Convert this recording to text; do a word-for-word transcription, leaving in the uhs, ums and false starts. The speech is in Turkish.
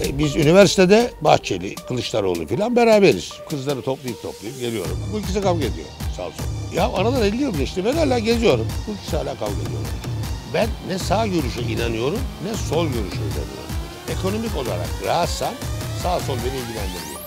E, biz üniversitede Bahçeli, Kılıçdaroğlu falan beraberiz. Kızları toplayıp toplayıp geliyorum. Bu ikisi kavga ediyor sağ olsun. Ya aradan elli yıl geçti, ben hala geziyorum. Bu ikisi hala kavga ediyorlar. Ben ne sağ görüşe inanıyorum ne sol görüşe inanıyorum. Ekonomik olarak rahatsam sağ sol beni ilgilendirmiyor.